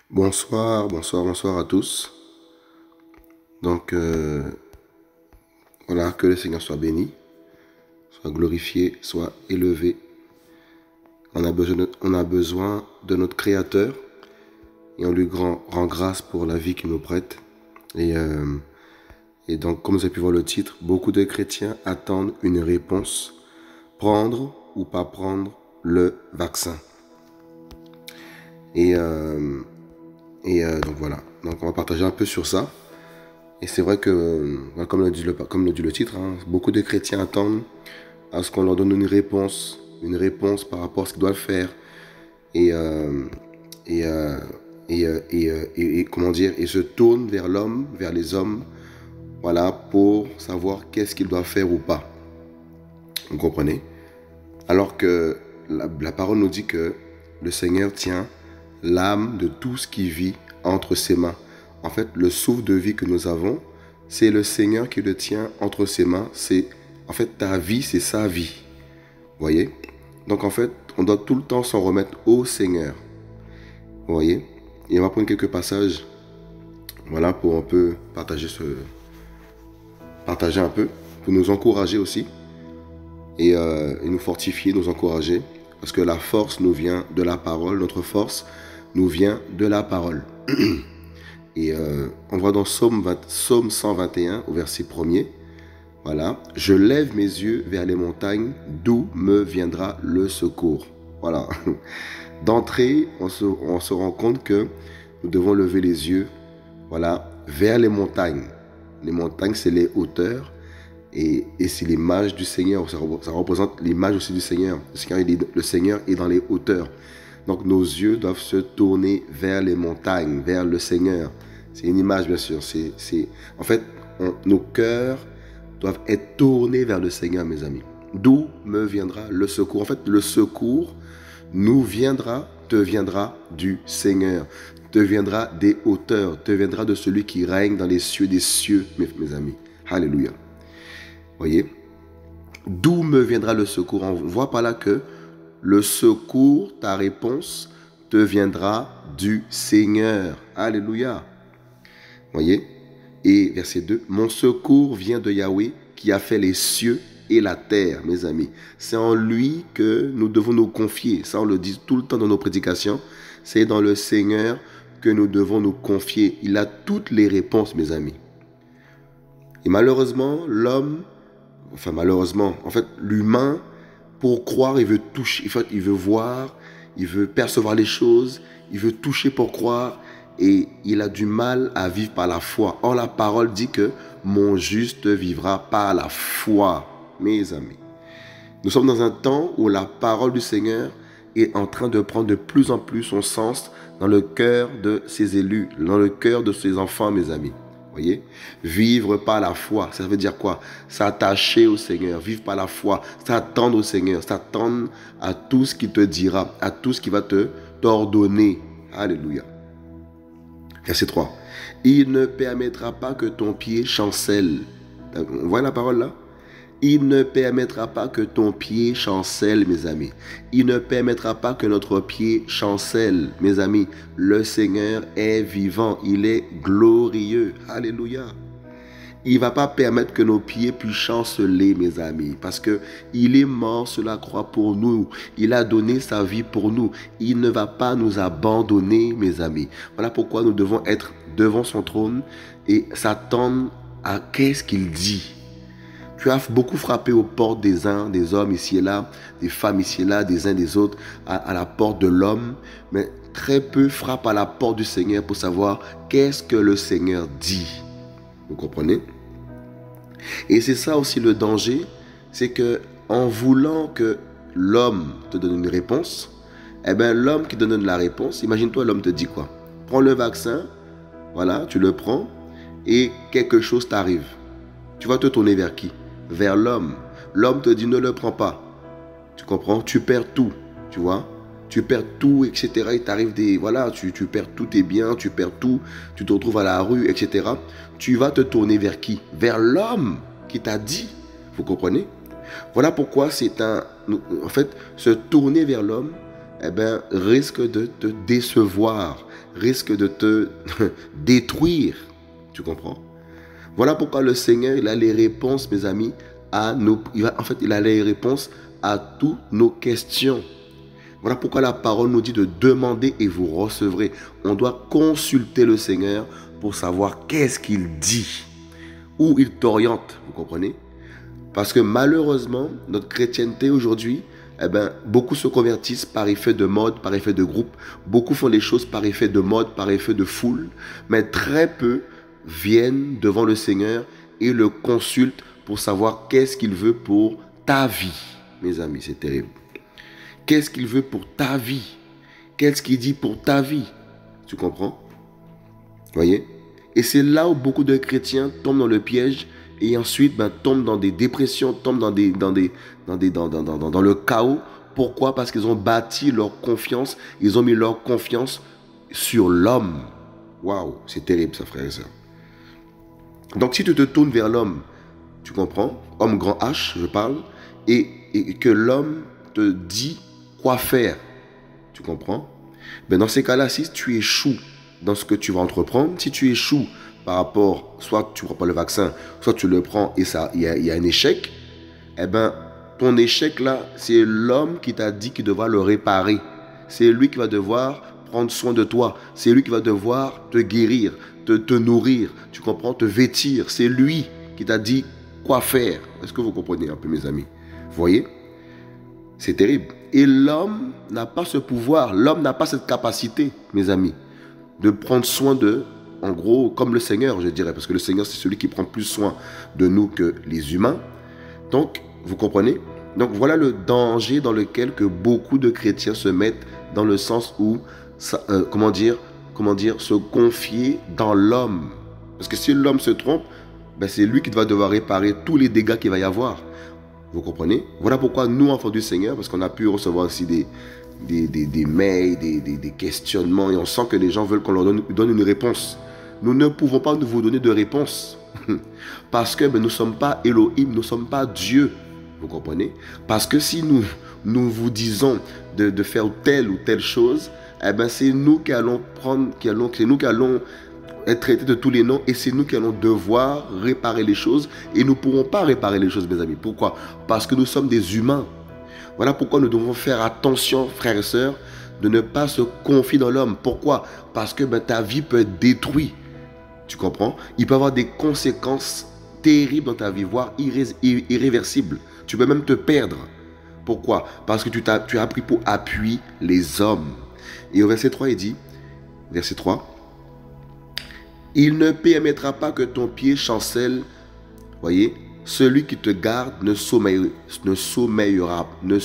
Bonsoir à tous. Donc, voilà, que le Seigneur soit béni, soit glorifié, soit élevé. On a besoin de notre Créateur et on lui rend grâce pour la vie qu'il nous prête. Et donc, comme vous avez pu voir le titre, beaucoup de chrétiens attendent une réponse, prendre ou pas prendre le vaccin. Donc voilà, donc on va partager un peu sur ça. Et c'est vrai que, comme le dit le titre, beaucoup de chrétiens attendent à ce qu'on leur donne une réponse par rapport à ce qu'ils doivent faire. Comment dire, et se tournent vers l'homme, vers les hommes, voilà, pour savoir qu'est-ce qu'ils doivent faire ou pas. Vous comprenez? Alors que la parole nous dit que le Seigneur tient l'âme de tout ce qui vit entre ses mains. En fait, le souffle de vie que nous avons, c'est le Seigneur qui le tient entre ses mains. En fait, ta vie, c'est sa vie. Vous voyez? Donc, en fait, on doit tout le temps s'en remettre au Seigneur. Vous voyez? Et on va prendre quelques passages, voilà, pour un peu partager un peu, pour nous encourager aussi, et nous fortifier, nous encourager, parce que la force nous vient de la parole, notre force nous vient de la parole. Et on voit dans Psaume 121 au verset 1er, voilà, je lève mes yeux vers les montagnes, d'où me viendra le secours. Voilà. D'entrée, on se rend compte que nous devons lever les yeux, voilà, vers les montagnes. Les montagnes, c'est les hauteurs et c'est l'image du Seigneur. Ça représente l'image aussi du Seigneur. Le Seigneur est dans les hauteurs. Donc nos yeux doivent se tourner vers les montagnes, vers le Seigneur. C'est une image, bien sûr. En fait, nos cœurs doivent être tournés vers le Seigneur, mes amis. D'où me viendra le secours? En fait, le secours te viendra du Seigneur, te viendra des hauteurs, te viendra de celui qui règne dans les cieux des cieux, mes amis. Alléluia. Voyez? D'où me viendra le secours? On voit par là que le secours, ta réponse, te viendra du Seigneur. Alléluia. Voyez? Et verset 2, mon secours vient de Yahweh qui a fait les cieux et la terre, mes amis. C'est en lui que nous devons nous confier. Ça, on le dit tout le temps dans nos prédications. C'est dans le Seigneur que nous devons nous confier. Il a toutes les réponses, mes amis. Et malheureusement, l'humain, pour croire, il veut toucher, il veut voir, il veut percevoir les choses, il veut toucher pour croire, et il a du mal à vivre par la foi. Or, la parole dit que mon juste vivra par la foi, mes amis. Nous sommes dans un temps où la parole du Seigneur est en train de prendre de plus en plus son sens dans le cœur de ses élus, dans le cœur de ses enfants, mes amis. Voyez? Vivre par la foi, ça veut dire quoi? S'attacher au Seigneur, vivre par la foi, s'attendre au Seigneur, s'attendre à tout ce qu'il te dira, à tout ce qu'il va t'ordonner. Alléluia. Verset 3. Il ne permettra pas que ton pied chancelle. On voit la parole là? Il ne permettra pas que ton pied chancelle, mes amis. Il ne permettra pas que notre pied chancelle, mes amis. Le Seigneur est vivant. Il est glorieux. Alléluia. Il ne va pas permettre que nos pieds puissent chanceler, mes amis, parce qu'il est mort sur la croix pour nous. Il a donné sa vie pour nous. Il ne va pas nous abandonner, mes amis. Voilà pourquoi nous devons être devant son trône et s'attendre à qu'est-ce qu'il dit. Tu as beaucoup frappé aux portes des uns, des hommes ici et là, des femmes ici et là, des uns des autres, à la porte de l'homme, mais très peu frappent à la porte du Seigneur pour savoir qu'est-ce que le Seigneur dit. Vous comprenez? Et c'est ça aussi le danger, c'est que en voulant que l'homme te donne une réponse, eh bien l'homme qui te donne la réponse, imagine-toi l'homme te dit quoi? Prends le vaccin, voilà, tu le prends et quelque chose t'arrive. Tu vas te tourner vers qui? Vers l'homme. L'homme te dit ne le prends pas. Tu comprends? Tu perds tout, tu vois? Tu perds tout, etc. Il t'arrive tu perds tous tes biens, tu perds tout, tu te retrouves à la rue, etc. Tu vas te tourner vers qui? Vers l'homme qui t'a dit. Vous comprenez? Voilà pourquoi en fait, se tourner vers l'homme, eh ben, risque de te décevoir, risque de te détruire. Tu comprends? Voilà pourquoi le Seigneur, il a les réponses, mes amis, il a les réponses à toutes nos questions. Voilà pourquoi la parole nous dit de demander et vous recevrez. On doit consulter le Seigneur pour savoir qu'est-ce qu'il dit, où il t'oriente, vous comprenez? Parce que malheureusement, notre chrétienté aujourd'hui, eh ben, beaucoup se convertissent par effet de mode, par effet de groupe. Beaucoup font les choses par effet de mode, par effet de foule. Mais très peu viennent devant le Seigneur et le consultent pour savoir qu'est-ce qu'il veut pour ta vie. Mes amis, c'est terrible. Qu'est-ce qu'il veut pour ta vie? Qu'est-ce qu'il dit pour ta vie? Tu comprends? Voyez? Et c'est là où beaucoup de chrétiens tombent dans le piège et ensuite tombent dans des dépressions, tombent dans le chaos. Pourquoi? Parce qu'ils ont bâti leur confiance, ils ont mis leur confiance sur l'homme. Waouh, c'est terrible ça, frère et soeur. Donc si tu te tournes vers l'homme, tu comprends? Homme grand H, je parle, et que l'homme te dit quoi faire, tu comprends? Dans ces cas-là, si tu échoues dans ce que tu vas entreprendre, si tu échoues par rapport, soit tu ne prends pas le vaccin, soit tu le prends et il y a un échec, ton échec là, c'est l'homme qui t'a dit qu'il devra le réparer. C'est lui qui va devoir prendre soin de toi. C'est lui qui va devoir te guérir, te nourrir, tu comprends, te vêtir. C'est lui qui t'a dit quoi faire. Est-ce que vous comprenez un peu, mes amis? Vous voyez? C'est terrible. Et l'homme n'a pas ce pouvoir, l'homme n'a pas cette capacité, mes amis, de prendre soin de, en gros, comme le Seigneur, je dirais, parce que le Seigneur, c'est celui qui prend plus soin de nous que les humains. Donc, vous comprenez? Donc, voilà le danger dans lequel que beaucoup de chrétiens se mettent, dans le sens où, se confier dans l'homme. Parce que si l'homme se trompe, c'est lui qui va devoir réparer tous les dégâts qu'il va y avoir. Vous comprenez? Voilà pourquoi nous, enfants du Seigneur, parce qu'on a pu recevoir aussi des mails, des questionnements, et on sent que les gens veulent qu'on leur donne une réponse. Nous ne pouvons pas vous donner de réponse. Parce que nous ne sommes pas Elohim, nous ne sommes pas Dieu. Vous comprenez? Parce que si nous vous disons de faire telle ou telle chose, c'est nous qui allons c'est nous qui allons être traités de tous les noms et c'est nous qui allons devoir réparer les choses et nous ne pourrons pas réparer les choses, mes amis. Pourquoi? Parce que nous sommes des humains. Voilà pourquoi nous devons faire attention, frères et sœurs, de ne pas se confier dans l'homme. Pourquoi? Parce que ta vie peut être détruite. Tu comprends? Il peut y avoir des conséquences terribles dans ta vie, voire irréversibles. Tu peux même te perdre. Pourquoi? Parce que tu as pris pour appui les hommes. Et au verset 3, il dit, verset 3, il ne permettra pas que ton pied chancelle. Voyez, celui qui te garde ne sommeillera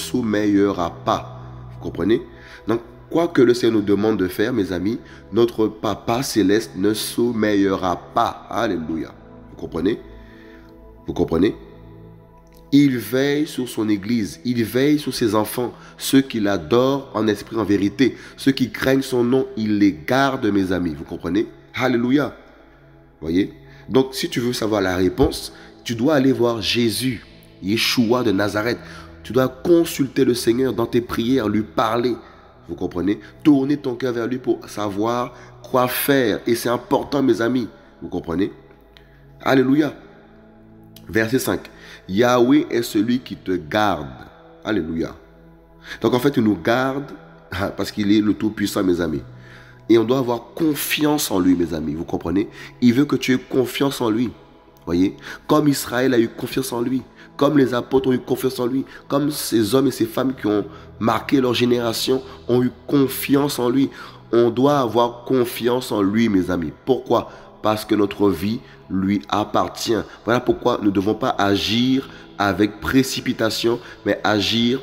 pas. Vous comprenez? Donc, quoi que le Seigneur nous demande de faire, mes amis, notre Papa céleste ne sommeillera pas. Alléluia. Vous comprenez? Vous comprenez? Il veille sur son Église, il veille sur ses enfants, ceux qui l'adorent en esprit, en vérité, ceux qui craignent son nom, il les garde, mes amis. Vous comprenez? Alléluia. Voyez? Donc, si tu veux savoir la réponse, tu dois aller voir Jésus, Yeshua de Nazareth. Tu dois consulter le Seigneur dans tes prières, lui parler. Vous comprenez? Tourner ton cœur vers lui pour savoir quoi faire. Et c'est important, mes amis. Vous comprenez? Alléluia. Verset 5. Yahweh est celui qui te garde. Alléluia. Donc, en fait, il nous garde parce qu'il est le Tout-Puissant, mes amis. Et on doit avoir confiance en lui, mes amis. Vous comprenez? Il veut que tu aies confiance en lui. Voyez? Comme Israël a eu confiance en lui. Comme les apôtres ont eu confiance en lui. Comme ces hommes et ces femmes qui ont marqué leur génération ont eu confiance en lui. On doit avoir confiance en lui, mes amis. Pourquoi? Parce que notre vie lui appartient. Voilà pourquoi nous ne devons pas agir avec précipitation, mais agir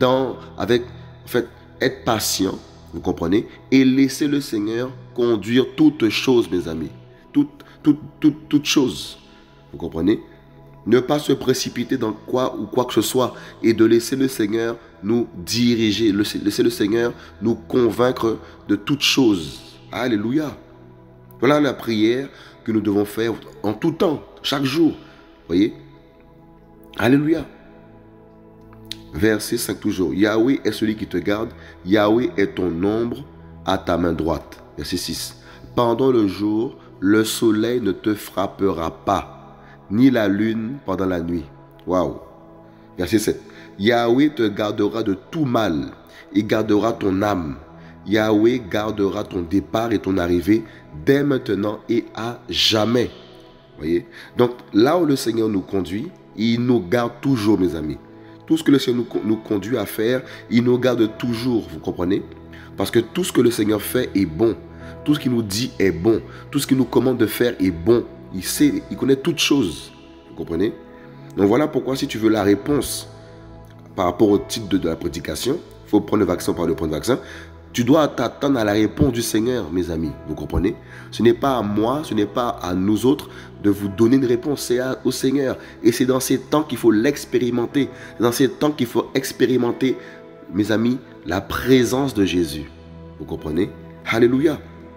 être patient. Vous comprenez? Et laissez le Seigneur conduire toutes choses, mes amis. Toutes choses. Vous comprenez? Ne pas se précipiter dans quoi que ce soit et de laisser le Seigneur nous diriger, laisser le Seigneur nous convaincre de toutes choses. Alléluia. Voilà la prière que nous devons faire en tout temps, chaque jour. Voyez? Alléluia. Verset 5 toujours. Yahweh est celui qui te garde. Yahweh est ton ombre à ta main droite. Verset 6. Pendant le jour, le soleil ne te frappera pas, ni la lune pendant la nuit. Waouh. Verset 7. Yahweh te gardera de tout mal et gardera ton âme. Yahweh gardera ton départ et ton arrivée dès maintenant et à jamais. Voyez? Donc là où le Seigneur nous conduit, il nous garde toujours, mes amis. Tout ce que le Seigneur nous conduit à faire, il nous garde toujours, vous comprenez? Parce que tout ce que le Seigneur fait est bon. Tout ce qu'il nous dit est bon. Tout ce qu'il nous commande de faire est bon. Il sait, il connaît toutes choses. Vous comprenez? Donc voilà pourquoi si tu veux la réponse par rapport au titre de la prédication, il faut prendre le vaccin par le prendre le vaccin. Tu dois t'attendre à la réponse du Seigneur, mes amis. Vous comprenez? Ce n'est pas à moi, ce n'est pas à nous autres de vous donner une réponse. C'est au Seigneur. Et c'est dans ces temps qu'il faut l'expérimenter. C'est dans ces temps qu'il faut expérimenter, mes amis, la présence de Jésus. Vous comprenez? Alléluia.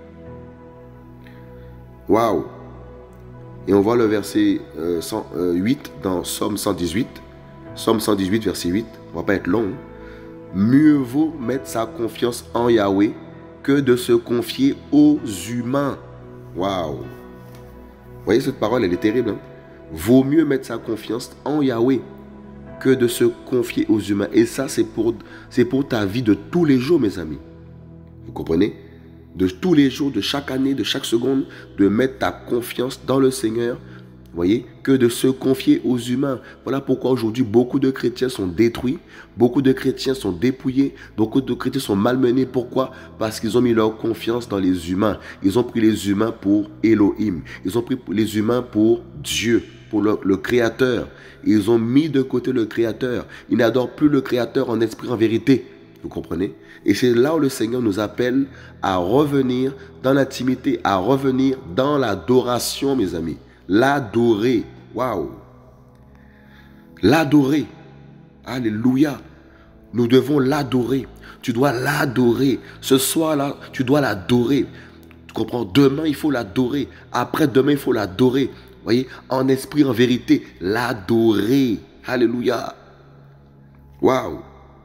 Waouh. Et on voit le verset 8 dans Psaume 118. Psaume 118, verset 8. On ne va pas être long. Mieux vaut mettre sa confiance en Yahweh que de se confier aux humains. Waouh. Vous voyez, cette parole, elle est terrible. Hein? Vaut mieux mettre sa confiance en Yahweh que de se confier aux humains. Et ça, c'est pour ta vie de tous les jours, mes amis. Vous comprenez? De tous les jours, de chaque année, de chaque seconde, de mettre ta confiance dans le Seigneur, vous voyez, que de se confier aux humains. Voilà pourquoi aujourd'hui, beaucoup de chrétiens sont détruits, beaucoup de chrétiens sont dépouillés, beaucoup de chrétiens sont malmenés. Pourquoi? Parce qu'ils ont mis leur confiance dans les humains. Ils ont pris les humains pour Elohim. Ils ont pris les humains pour Dieu, pour le Créateur. Ils ont mis de côté le Créateur. Ils n'adorent plus le Créateur en esprit, en vérité. Vous comprenez? Et c'est là où le Seigneur nous appelle à revenir dans l'intimité, à revenir dans l'adoration, mes amis. L'adorer. Waouh. L'adorer. Alléluia. Nous devons l'adorer. Tu dois l'adorer. Ce soir-là, tu dois l'adorer. Tu comprends? Demain, il faut l'adorer. Après-demain, il faut l'adorer. Vous voyez? En esprit, en vérité. L'adorer. Alléluia. Waouh.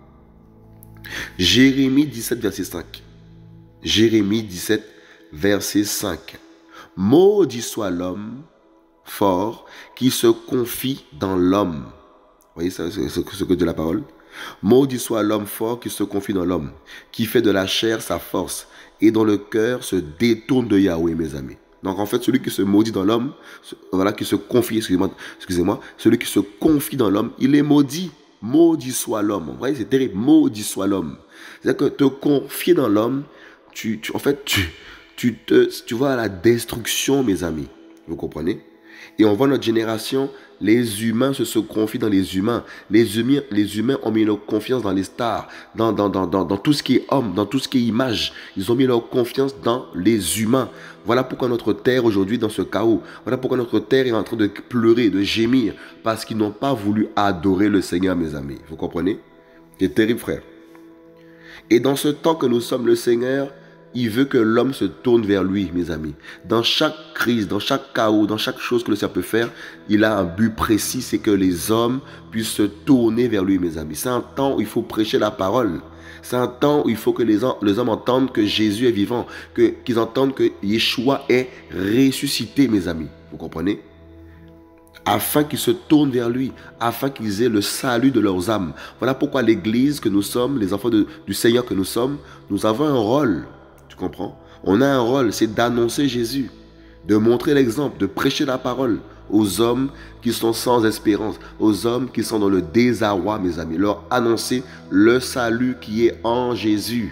Jérémie 17, verset 5. Jérémie 17, verset 5. Maudit soit l'homme fort qui se confie dans l'homme. Vous voyez ça, c'est ce que dit la parole. Maudit soit l'homme fort qui se confie dans l'homme, qui fait de la chair sa force et dont le cœur se détourne de Yahweh, mes amis. Donc en fait, celui qui se maudit dans l'homme, voilà, qui se confie, excusez-moi, celui qui se confie dans l'homme, il est maudit. Maudit soit l'homme. Vous voyez, c'est terrible. Maudit soit l'homme. C'est-à-dire que te confier dans l'homme, tu vas à la destruction, mes amis. Vous comprenez? Et on voit notre génération, les humains se confient dans les humains. Les humains ont mis leur confiance dans les stars, dans tout ce qui est homme, dans tout ce qui est image. Ils ont mis leur confiance dans les humains. Voilà pourquoi notre terre aujourd'hui dans ce chaos. Voilà pourquoi notre terre est en train de pleurer, de gémir, parce qu'ils n'ont pas voulu adorer le Seigneur, mes amis. Vous comprenez? C'est terrible, frère. Et dans ce temps que nous sommes, le Seigneur, il veut que l'homme se tourne vers lui, mes amis. Dans chaque crise, dans chaque chaos, dans chaque chose que le Seigneur peut faire, il a un but précis, c'est que les hommes puissent se tourner vers lui, mes amis. C'est un temps où il faut prêcher la parole. C'est un temps où il faut que les hommes entendent que Jésus est vivant, qu'ils entendent que Yeshua est ressuscité, mes amis. Vous comprenez? Afin qu'ils se tournent vers lui, afin qu'ils aient le salut de leurs âmes. Voilà pourquoi l'Église que nous sommes, les enfants du Seigneur que nous sommes, nous avons un rôle. Tu comprends? On a un rôle, c'est d'annoncer Jésus, de montrer l'exemple, de prêcher la parole aux hommes qui sont sans espérance, aux hommes qui sont dans le désarroi, mes amis. Leur annoncer le salut qui est en Jésus.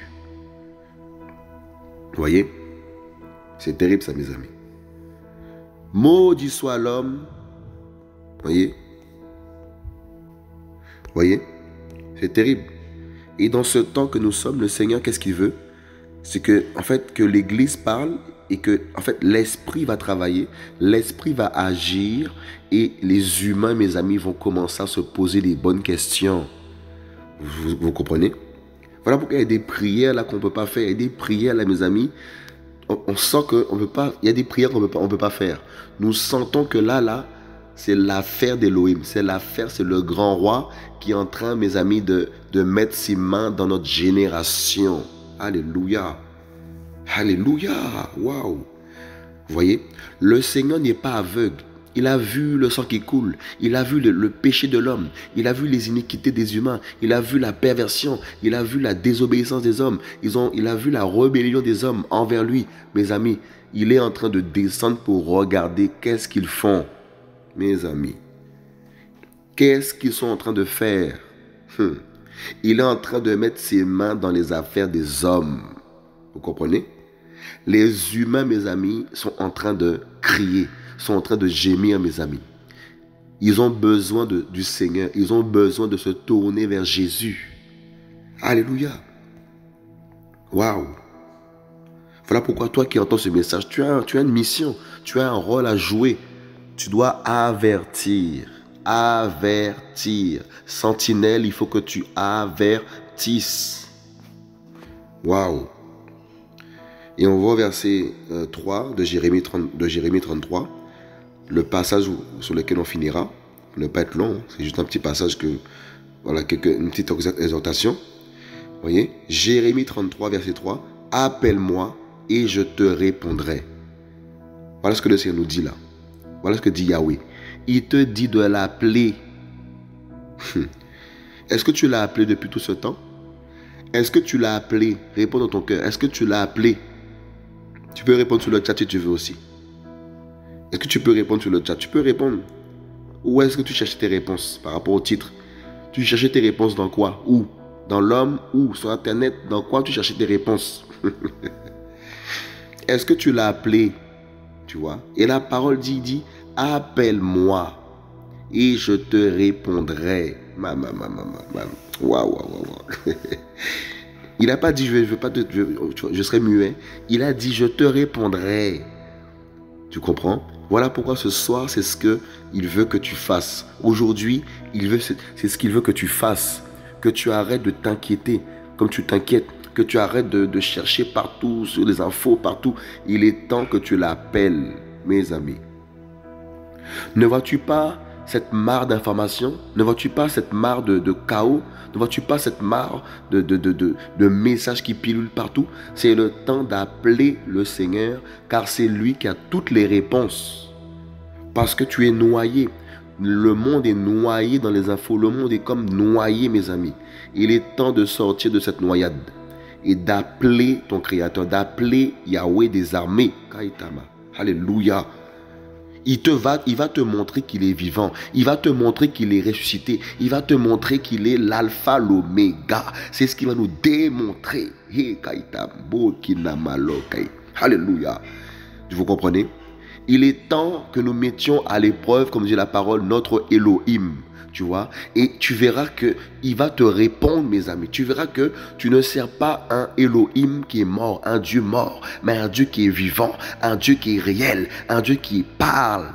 Vous voyez? C'est terrible ça, mes amis. Maudit soit l'homme. Voyez? Voyez? C'est terrible. Et dans ce temps que nous sommes, le Seigneur, qu'est-ce qu'il veut? C'est que, en fait, que l'Église parle et que, en fait, l'Esprit va travailler, l'Esprit va agir et les humains, mes amis, vont commencer à se poser les bonnes questions. Vous comprenez? Voilà pourquoi il y a des prières là qu'on ne peut pas faire. Il y a des prières là, mes amis. On sent qu'on peut pas. Il y a des prières qu'on ne peut pas faire. Nous sentons que là, c'est l'affaire d'Élohim. C'est l'affaire, c'est le grand roi qui est en train, mes amis, de mettre ses mains dans notre génération. Alléluia. Alléluia. Waouh. Vous voyez, le Seigneur n'est pas aveugle. Il a vu le sang qui coule. Il a vu le péché de l'homme. Il a vu les iniquités des humains. Il a vu la perversion. Il a vu la désobéissance des hommes. Il a vu la rébellion des hommes envers lui. Mes amis, il est en train de descendre pour regarder qu'est-ce qu'ils font. Mes amis, qu'est-ce qu'ils sont en train de faire? Il est en train de mettre ses mains dans les affaires des hommes. Vous comprenez? Les humains, mes amis, sont en train de crier, sont en train de gémir, mes amis. Ils ont besoin du Seigneur. Ils ont besoin de se tourner vers Jésus. Alléluia. Waouh. Voilà pourquoi toi qui entends ce message, tu as une mission, tu as un rôle à jouer. Tu dois avertir. Avertir. Sentinelle, il faut que tu avertisses. Waouh. Et on va au verset 3 de Jérémie 33, le passage sur lequel on finira. Pour ne pas être long, c'est juste un petit passage voilà, une petite exhortation. Vous voyez, Jérémie 33, verset 3, appelle-moi et je te répondrai. Voilà ce que le Seigneur nous dit là. Voilà ce que dit Yahweh. Il te dit de l'appeler. Est-ce que tu l'as appelé depuis tout ce temps? Est-ce que tu l'as appelé? Réponds dans ton cœur. Est-ce que tu l'as appelé? Tu peux répondre sur le chat si tu veux aussi. Est-ce que tu peux répondre sur le chat? Tu peux répondre. Où est-ce que tu cherches tes réponses par rapport au titre? Tu cherchais tes réponses dans quoi? Où? Dans l'homme? Où? Sur Internet? Dans quoi tu cherchais tes réponses? Est-ce que tu l'as appelé? Tu vois? Et la parole dit, appelle-moi et je te répondrai. Waouh. Il n'a pas dit je serai muet. Il a dit je te répondrai. Tu comprends? Voilà pourquoi ce soir, c'est ce qu'il veut que tu fasses. Aujourd'hui, c'est ce qu'il veut que tu fasses. Que tu arrêtes de t'inquiéter comme tu t'inquiètes. Que tu arrêtes de chercher partout, sur les infos, partout. Il est temps que tu l'appelles, mes amis. Ne vois-tu pas cette mare d'informations? Ne vois-tu pas cette mare de chaos? Ne vois-tu pas cette mare de messages qui pilulent partout? C'est le temps d'appeler le Seigneur, car c'est lui qui a toutes les réponses. Parce que tu es noyé. Le monde est noyé dans les infos. Le monde est comme noyé, mes amis. Il est temps de sortir de cette noyade et d'appeler ton Créateur, d'appeler Yahweh des armées. Kaitama. Alléluia. Il va te montrer qu'il est vivant. Il va te montrer qu'il est ressuscité. Il va te montrer qu'il est l'alpha, l'oméga. C'est ce qu'il va nous démontrer. Alléluia. Vous comprenez? Il est temps que nous mettions à l'épreuve, comme dit la parole, notre Elohim. Tu vois? Et tu verras qu'il va te répondre, mes amis. Tu verras que tu ne sers pas un Elohim qui est mort, un Dieu mort, mais un Dieu qui est vivant, un Dieu qui est réel, un Dieu qui parle.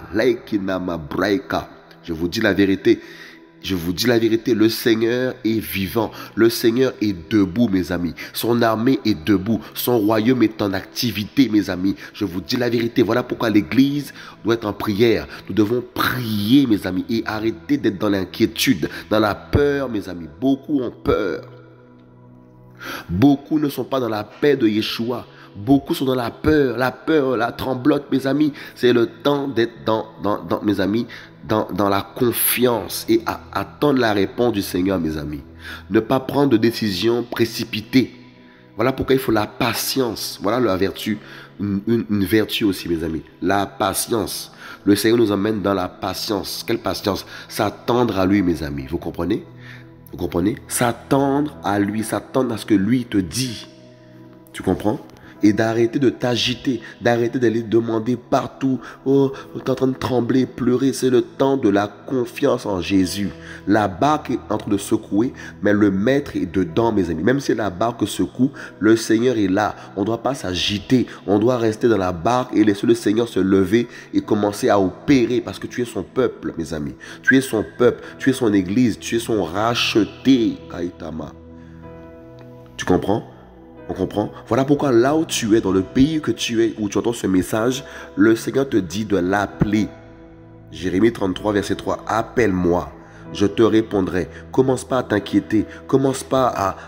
Je vous dis la vérité. Je vous dis la vérité, le Seigneur est vivant. Le Seigneur est debout, mes amis. Son armée est debout. Son royaume est en activité, mes amis. Je vous dis la vérité. Voilà pourquoi l'Église doit être en prière. Nous devons prier, mes amis, et arrêter d'être dans l'inquiétude, dans la peur, mes amis. Beaucoup ont peur. Beaucoup ne sont pas dans la paix de Yeshua. Beaucoup sont dans la peur, la tremblote, mes amis. C'est le temps d'être mes amis, dans la confiance et à attendre la réponse du Seigneur, mes amis. Ne pas prendre de décisions précipitées. Voilà pourquoi il faut la patience. Voilà la vertu, une vertu aussi, mes amis. La patience. Le Seigneur nous emmène dans la patience. Quelle patience? S'attendre à lui, mes amis. Vous comprenez? Vous comprenez? S'attendre à lui, s'attendre à ce que lui te dit. Tu comprends? Et d'arrêter de t'agiter, d'arrêter d'aller demander partout. Oh, tu es en train de trembler, pleurer. C'est le temps de la confiance en Jésus. La barque est en train de secouer, mais le maître est dedans, mes amis. Même si la barque secoue, le Seigneur est là. On ne doit pas s'agiter. On doit rester dans la barque et laisser le Seigneur se lever et commencer à opérer. Parce que tu es son peuple, mes amis. Tu es son peuple, tu es son église, tu es son racheté. Kaitama. Tu comprends? On comprend? Voilà pourquoi là où tu es, dans le pays que tu es, où tu entends ce message, le Seigneur te dit de l'appeler. Jérémie 33, verset 3. Appelle-moi, je te répondrai. Commence pas à t'inquiéter. Commence pas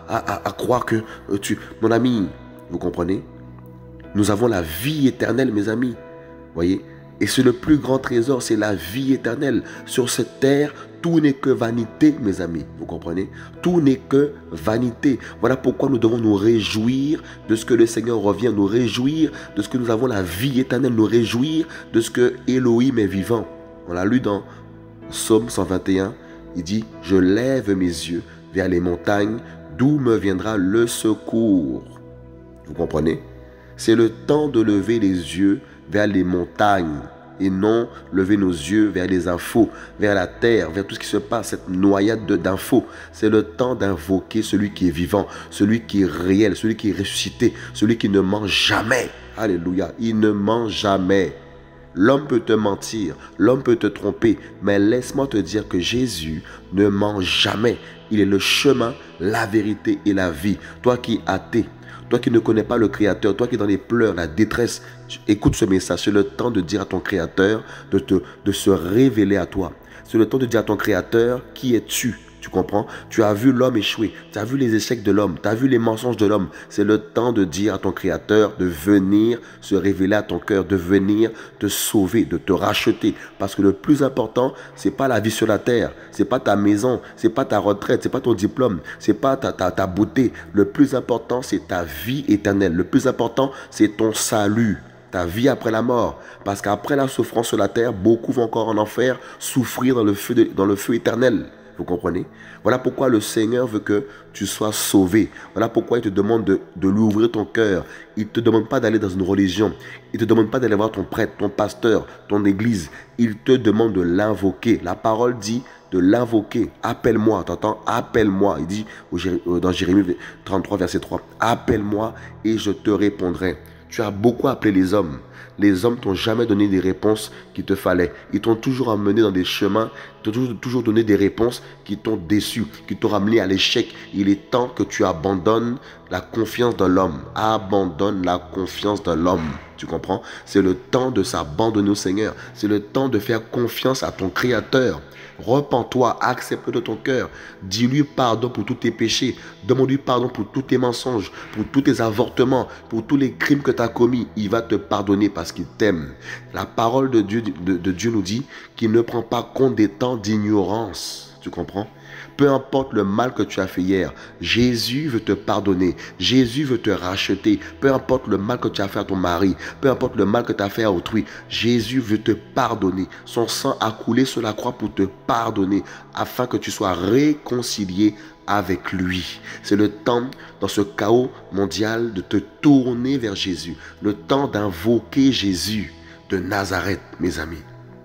à croire que Mon ami, vous comprenez? Nous avons la vie éternelle, mes amis. Voyez? Et c'est le plus grand trésor, c'est la vie éternelle. Sur cette terre, tout n'est que vanité, mes amis. Vous comprenez? Tout n'est que vanité. Voilà pourquoi nous devons nous réjouir de ce que le Seigneur revient, nous réjouir de ce que nous avons la vie éternelle, nous réjouir de ce que Elohim est vivant. On l'a lu dans Psaume 121. Il dit, je lève mes yeux vers les montagnes, d'où me viendra le secours. Vous comprenez? C'est le temps de lever les yeux vers les montagnes et non lever nos yeux vers les infos, vers la terre, vers tout ce qui se passe, cette noyade d'infos. C'est le temps d'invoquer celui qui est vivant, celui qui est réel, celui qui est ressuscité, celui qui ne ment jamais. Alléluia, il ne ment jamais. L'homme peut te mentir, l'homme peut te tromper, mais laisse-moi te dire que Jésus ne ment jamais. Il est le chemin, la vérité et la vie. Toi qui es athée, toi qui ne connais pas le Créateur, toi qui es dans les pleurs, la détresse, écoute ce message. C'est le temps de dire à ton Créateur de se révéler à toi. C'est le temps de dire à ton Créateur, qui es-tu? Tu comprends? Tu as vu l'homme échouer, tu as vu les échecs de l'homme, tu as vu les mensonges de l'homme. C'est le temps de dire à ton Créateur de venir se révéler à ton cœur, de venir te sauver, de te racheter. Parce que le plus important, c'est pas la vie sur la terre, c'est pas ta maison, c'est pas ta retraite, c'est pas ton diplôme, c'est pas ta beauté. Le plus important, c'est ta vie éternelle. Le plus important, c'est ton salut. Ta vie après la mort. Parce qu'après la souffrance sur la terre, beaucoup vont encore en enfer souffrir dans le feu éternel. Vous comprenez? Voilà pourquoi le Seigneur veut que tu sois sauvé. Voilà pourquoi il te demande de lui ouvrir ton cœur. Il ne te demande pas d'aller dans une religion. Il ne te demande pas d'aller voir ton prêtre, ton pasteur, ton église. Il te demande de l'invoquer. La parole dit de l'invoquer. Appelle-moi, t'entends? Appelle-moi. Il dit dans Jérémie 33, verset 3. Appelle-moi et je te répondrai. Tu as beaucoup appelé les hommes. Les hommes t'ont jamais donné des réponses qu'il te fallait. Ils t'ont toujours amené dans des chemins, ils t'ont toujours donné des réponses qui t'ont déçu, qui t'ont ramené à l'échec. Il est temps que tu abandonnes la confiance dans l'homme. Abandonne la confiance dans l'homme. Tu comprends? C'est le temps de s'abandonner au Seigneur. C'est le temps de faire confiance à ton Créateur. Repens-toi, accepte de ton cœur. Dis-lui pardon pour tous tes péchés. Demande-lui pardon pour tous tes mensonges, pour tous tes avortements, pour tous les crimes que tu as commis. Il va te pardonner parce qu'il t'aime. La parole de Dieu nous dit qu'il ne prend pas compte des temps d'ignorance. Tu comprends? Peu importe le mal que tu as fait hier, Jésus veut te pardonner. Jésus veut te racheter. Peu importe le mal que tu as fait à ton mari, peu importe le mal que tu as fait à autrui, Jésus veut te pardonner. Son sang a coulé sur la croix pour te pardonner, afin que tu sois réconcilié avec lui. C'est le temps, dans ce chaos mondial, de te tourner vers Jésus. Le temps d'invoquer Jésus de Nazareth, mes amis.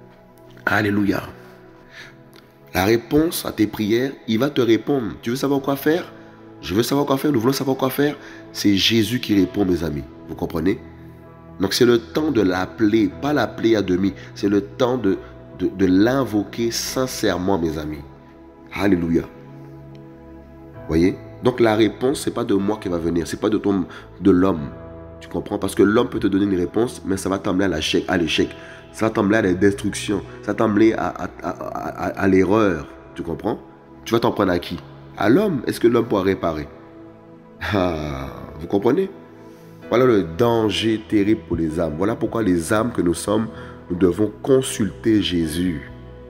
Alléluia. La réponse à tes prières, il va te répondre. Tu veux savoir quoi faire? Je veux savoir quoi faire, nous voulons savoir quoi faire. C'est Jésus qui répond, mes amis. Vous comprenez? Donc c'est le temps de l'appeler, pas l'appeler à demi. C'est le temps de l'invoquer sincèrement, mes amis. Alléluia. Voyez? Donc la réponse, ce n'est pas de moi qui va venir, ce n'est pas de l'homme. Tu comprends? Parce que l'homme peut te donner une réponse, mais ça va t'emmener à l'échec. Ça va t'emmener à la destruction. Ça va t'emmener à l'erreur. Tu comprends? Tu vas t'en prendre à qui? À l'homme. Est-ce que l'homme pourra réparer? Vous comprenez? Voilà le danger terrible pour les âmes. Voilà pourquoi les âmes que nous sommes, nous devons consulter Jésus.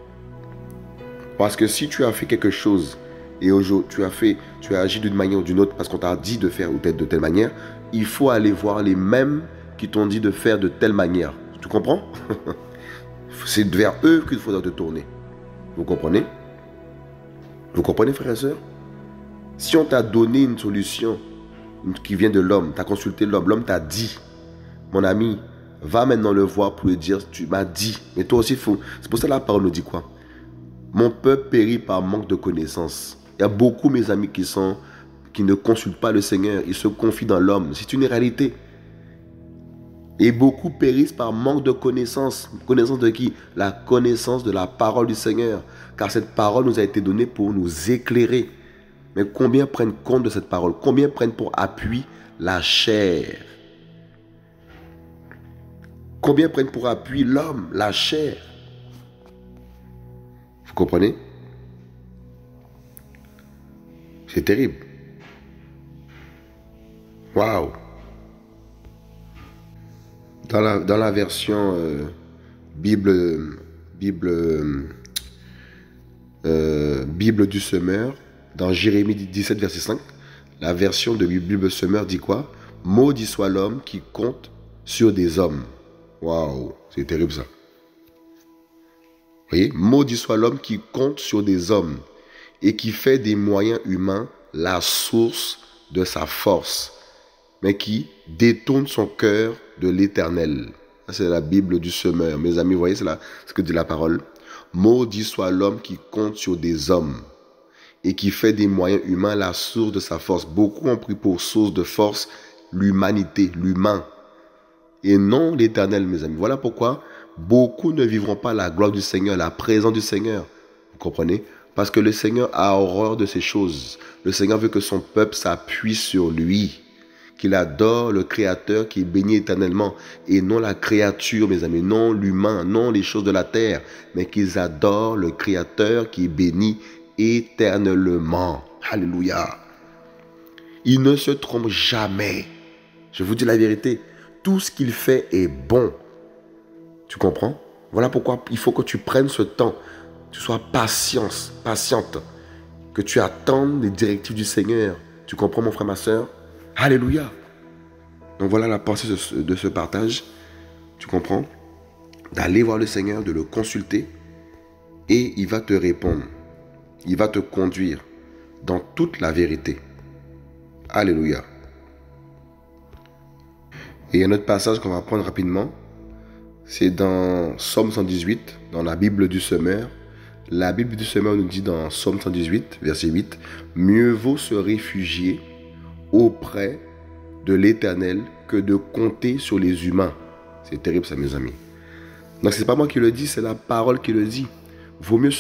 Parce que si tu as fait quelque chose et aujourd'hui tu as agi d'une manière ou d'une autre parce qu'on t'a dit de faire ou peut-être de telle manière, il faut aller voir les mêmes qui t'ont dit de faire de telle manière. Tu comprends? C'est vers eux qu'il faudra te tourner. Vous comprenez? Vous comprenez, frères et sœurs? Si on t'a donné une solution qui vient de l'homme, tu as consulté l'homme, l'homme t'a dit, mon ami, va maintenant le voir pour lui dire, tu m'as dit. Mais toi aussi, c'est pour ça que la parole nous dit quoi? Mon peuple périt par manque de connaissances. Il y a beaucoup, mes amis, qui ne consultent pas le Seigneur. Ils se confient dans l'homme. C'est une réalité. Et beaucoup périssent par manque de connaissance. Connaissance de qui? La connaissance de la parole du Seigneur. Car cette parole nous a été donnée pour nous éclairer. Mais combien prennent compte de cette parole? Combien prennent pour appui la chair? Combien prennent pour appui l'homme, la chair? comprenez? C'est terrible. Waouh! Dans la version Bible du Semeur, dans Jérémie 17, verset 5, la version de Bible Semeur dit quoi? Maudit soit l'homme qui compte sur des hommes. Waouh, c'est terrible ça. Vous voyez? Maudit soit l'homme qui compte sur des hommes et qui fait des moyens humains la source de sa force, mais qui détourne son cœur de l'Éternel. C'est la Bible du Semeur. Mes amis, vous voyez, c'est ce que dit la parole. Maudit soit l'homme qui compte sur des hommes et qui fait des moyens humains la source de sa force. Beaucoup ont pris pour source de force l'humanité, l'humain, et non l'Éternel, mes amis. Voilà pourquoi beaucoup ne vivront pas la gloire du Seigneur, la présence du Seigneur. Vous comprenez? Parce que le Seigneur a horreur de ces choses. Le Seigneur veut que son peuple s'appuie sur lui, qu'il adore le Créateur qui est béni éternellement, et non la créature, mes amis, non l'humain, non les choses de la terre, mais qu'ils adorent le Créateur qui est béni éternellement. Alléluia. Il ne se trompe jamais. Je vous dis la vérité, tout ce qu'il fait est bon. Tu comprends? Voilà pourquoi il faut que tu prennes ce temps, tu sois patiente, que tu attendes les directives du Seigneur. Tu comprends, mon frère, ma soeur? Alléluia. Donc voilà la pensée de ce partage. Tu comprends? D'aller voir le Seigneur, de le consulter, et il va te répondre. Il va te conduire dans toute la vérité. Alléluia. Et un autre passage qu'on va prendre rapidement, c'est dans Psaume 118, dans la Bible du Semeur. La Bible du Semeur nous dit dans Psaume 118, verset 8, « Mieux vaut se réfugier auprès de l'Éternel que de compter sur les humains. » C'est terrible ça, mes amis. Donc c'est pas moi qui le dis, c'est la parole qui le dit. Mieux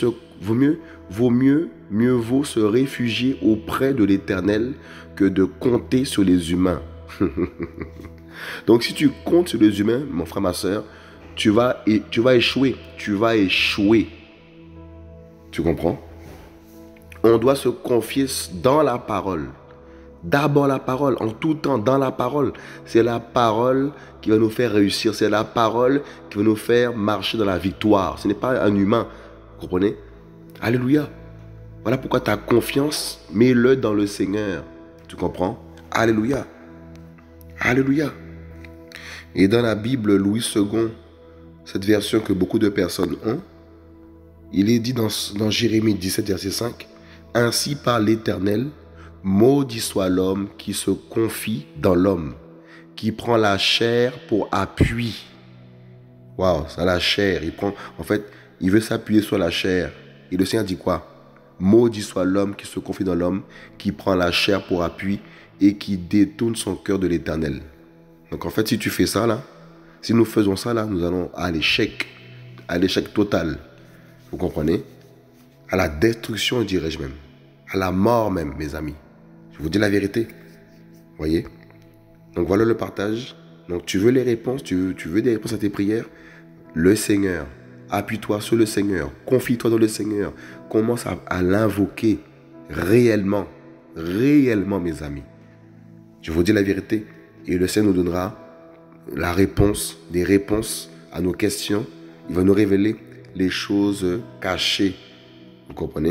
vaut se réfugier auprès de l'Éternel que de compter sur les humains. Donc si tu comptes sur les humains, mon frère, ma soeur, tu vas échouer. Tu vas échouer. Tu comprends? On doit se confier dans la parole. D'abord la parole, en tout temps, dans la parole. C'est la parole qui va nous faire réussir. C'est la parole qui va nous faire marcher dans la victoire. Ce n'est pas un humain. Vous comprenez? Alléluia. Voilà pourquoi ta confiance, mets-le dans le Seigneur. Tu comprends? Alléluia. Alléluia. Et dans la Bible Louis II, cette version que beaucoup de personnes ont, il est dit dans Jérémie 17, verset 5, « Ainsi par l'Éternel, maudit soit l'homme qui se confie dans l'homme, qui prend la chair pour appui. » Waouh, ça la chair. Il veut s'appuyer sur la chair. Et le Seigneur dit quoi? Maudit soit l'homme qui se confie dans l'homme, qui prend la chair pour appui et qui détourne son cœur de l'Éternel. Donc en fait, si tu fais ça là, si nous faisons ça là, nous allons à l'échec total. Vous comprenez? À la destruction, dirais-je même. À la mort même, mes amis. Je vous dis la vérité. Vous voyez? Donc voilà le partage. Donc tu veux les réponses, tu veux des réponses à tes prières? Le Seigneur. Appuie-toi sur le Seigneur. Confie-toi dans le Seigneur. Commence à l'invoquer réellement. Réellement, mes amis. Je vous dis la vérité. Et le Seigneur nous donnera la réponse, des réponses à nos questions. Il va nous révéler les choses cachées. Vous comprenez?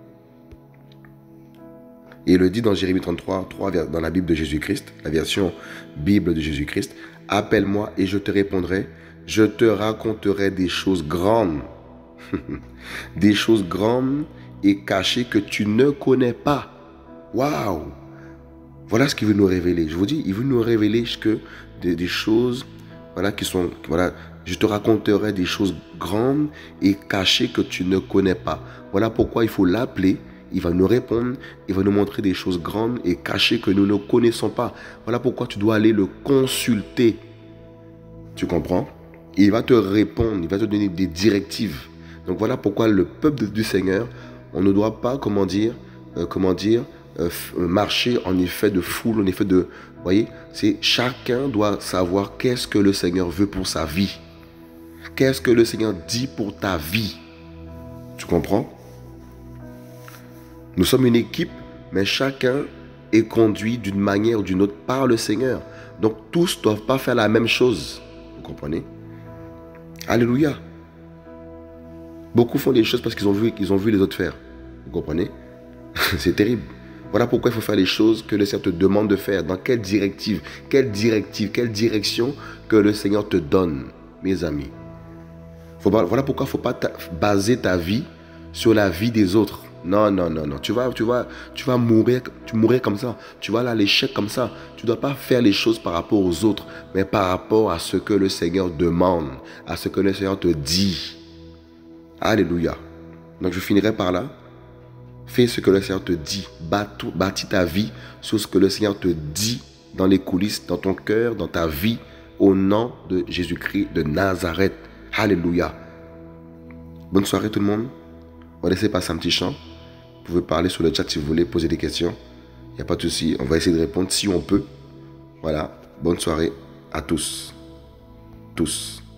Et il le dit dans Jérémie 33, 3, dans la Bible de Jésus-Christ, la version Bible de Jésus-Christ. « Appelle-moi et je te répondrai. Je te raconterai des choses grandes. » Des choses grandes et cachées que tu ne connais pas. Waouh! Voilà ce qu'il veut nous révéler. Je vous dis, il veut nous révéler que des choses, voilà, qui sont, voilà, je te raconterai des choses grandes et cachées que tu ne connais pas. Voilà pourquoi il faut l'appeler. Il va nous répondre, il va nous montrer des choses grandes et cachées que nous ne connaissons pas. Voilà pourquoi tu dois aller le consulter. Tu comprends? Il va te répondre, il va te donner des directives. Donc voilà pourquoi le peuple du Seigneur, on ne doit pas, marcher en effet de foule, en effet de... Vous voyez, chacun doit savoir qu'est-ce que le Seigneur veut pour sa vie. Qu'est-ce que le Seigneur dit pour ta vie. Tu comprends? Nous sommes une équipe, mais chacun est conduit d'une manière ou d'une autre par le Seigneur. Donc tous ne doivent pas faire la même chose. Vous comprenez? Alléluia. Beaucoup font des choses parce qu'ils ont vu les autres faire. Vous comprenez? C'est terrible. Voilà pourquoi il faut faire les choses que le Seigneur te demande de faire. Dans quelle direction que le Seigneur te donne, mes amis. Voilà pourquoi il ne faut pas baser ta vie sur la vie des autres. Non. Tu vas mourir comme ça. Tu vas aller à l'échec comme ça. Tu ne dois pas faire les choses par rapport aux autres, mais par rapport à ce que le Seigneur demande, à ce que le Seigneur te dit. Alléluia. Donc je finirai par là. Fais ce que le Seigneur te dit. Bâtis ta vie sur ce que le Seigneur te dit dans les coulisses, dans ton cœur, dans ta vie, au nom de Jésus-Christ de Nazareth. Alléluia. Bonne soirée tout le monde. On va laisser passer un petit chant. Vous pouvez parler sur le chat si vous voulez, poser des questions. Il n'y a pas de souci. On va essayer de répondre si on peut. Voilà. Bonne soirée à tous. Tous.